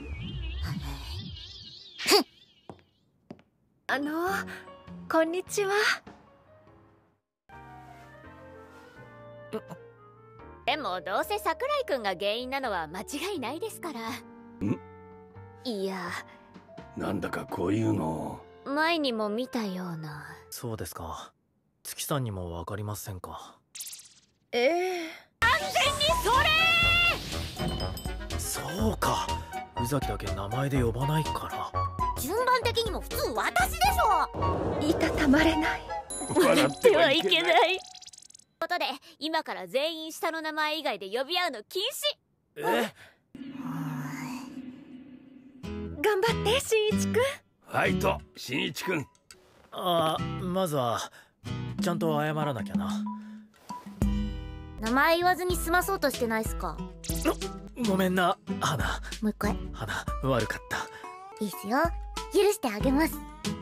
こんにちは。 でもどうせ桜井くんが原因なのは間違いないですから。いや、 なんだかこういうの前にも見たような。 そうですか。月さんにもわかりませんか。 ええ。 完全にそれ。 そうか。宇崎だけ名前で呼ばないから。 順番的にも普通私でしょ。 いたたまれない。 笑ってはいけない。ことで今から全員下の名前以外で呼び合うの禁止。 頑張って新一くん。 はいと新一くん。 まずはちゃんと謝らなきゃな。 名前言わずに済まそうとしてないっすか。 ごめんな花。 もう一回。 花悪かった。 いいっすよ、許してあげます。